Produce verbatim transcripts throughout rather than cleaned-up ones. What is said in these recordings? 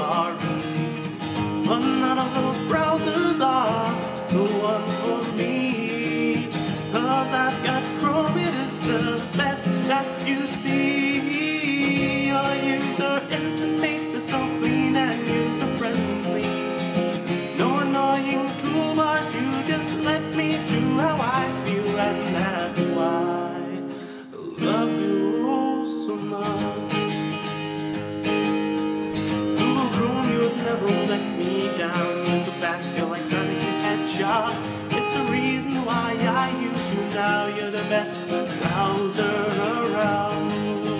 sorry, but none of those browsers are the one for me. Cause I've got Chrome, it is the best that you see. Your user interface is so clean and user-friendly. No annoying toolbars, you just let me do how I feel, and that's why I love you oh so much. Google Chrome, you've never let me down. You're so fast, you're like Sonic the Hedgehog. It's the reason why I use you now. You're the best browser around.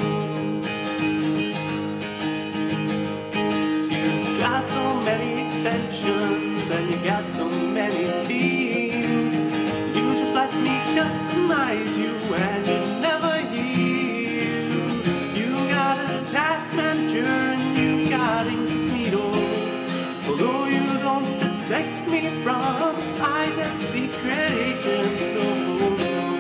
You've got so many extensions and you got so many themes. You just let me customize you and you never yield. You got a task manager and you got Incognito. Although you don't protect me from spies and secret agents, no,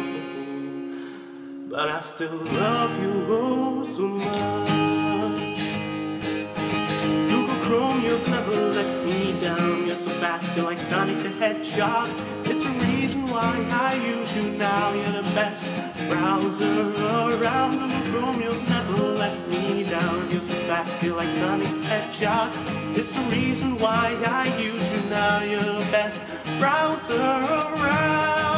no. But I still love you oh so much. Google Chrome, you've never let me down. You're so fast, you're like Sonic the Hedgehog. It's a reason why I use you now. You're the best browser around. Google Chrome, you've never let me down. You're so fast, you're like Sonic the Hedgehog. It's the reason why I use you now. You're the best browser around.